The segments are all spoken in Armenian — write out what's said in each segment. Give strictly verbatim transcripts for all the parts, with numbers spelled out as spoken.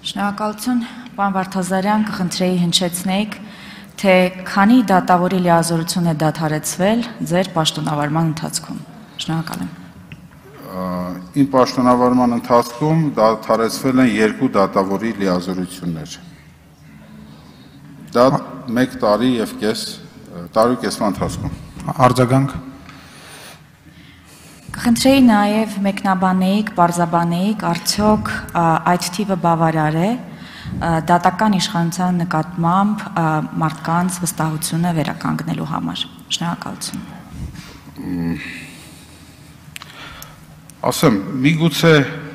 Շնորհակալություն, պարոն Վարդազարյան, կխնդրեի հնչեցնեիք, թե քանի դատավորի լիազորություն է դադարեցվել ձեր պաշտոնավարման ընթացքում։ Շնորհակալ եմ։ Իմ պաշտոնավարման ընթացքում դադարեցվել են երկու դատավորի լիազորություններ։ Դա մեկ տարի եւ կես, տարի կեսվա ընթացքում։ Արձագանք։ Կխնդրեի նաև մեկնաբանեիք, պարզաբանեիք, արդյոք այդ թիվը բավարար է դատական իշխանության նկատմամբ մարդկանց վստահությունը վերականգնելու համար։ Շնորհակալություն։ Ասեմ, միգուցե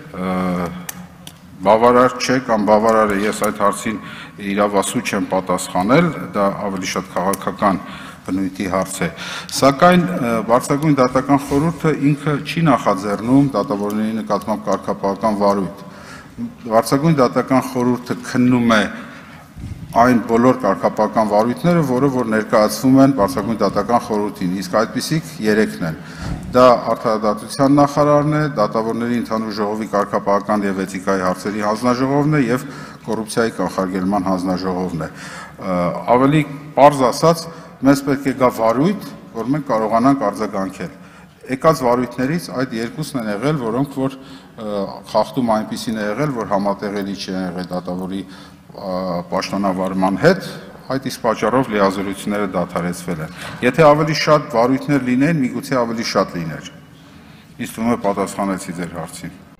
բավարար չէ կամ բավարար է, ես այդ հարցին իրավասու չեմ պատասխանել, դա ավելի շատ քաղաքական բնույթի հարց է, սակայն Բարձրագույն դատական խորհուրդը ինքը չի նախաձեռնում դատավորների նկատմամբ կարգապահական վարույթ։ Բարձրագույն դատական խորհուրդը քննում է այն բոլոր կարգապահական վարույթները, որը որ ներկայացվում են Բարձրագույն դատական խորհրդին, իսկ այդպիսիք երեքն են։ Դա Արդարադատության նախարարն է, Դատավորների ընդհանուր ժողովի կարգապահական եւ էթիկայի հարցերի հանձնաժողովն է եւ կոռուպցիայի կանխարգելման հանձնաժողովն է։ Ավելի պարզ ասած, մեզ պետք է գա վարույթ, որ մենք կարողանանք արձագանքել։ Եկած վարույթներից այդ երկուսն են եղել, որոնք որ խախտում այնպիսին է եղել, որ համատեղելի չի եղել դատավորի պաշտոնավարման հետ, այդ իսկ պատճառով լիազորությունները դադարեցվել են։ Եթե ավելի շատ վարույթներ լինեն, միգուցե ավելի շատ լիներ։ Ինձ թվում է պատասխանեցի ձեր հարցին։